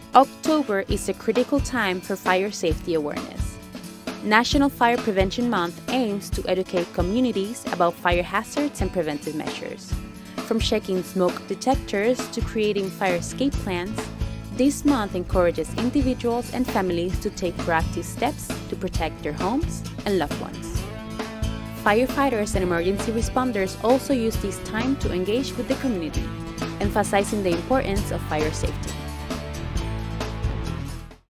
October is a critical time for fire safety awareness. National Fire Prevention Month aims to educate communities about fire hazards and preventive measures. From checking smoke detectors to creating fire escape plans, this month encourages individuals and families to take proactive steps to protect their homes and loved ones. Firefighters and emergency responders also use this time to engage with the community, emphasizing the importance of fire safety.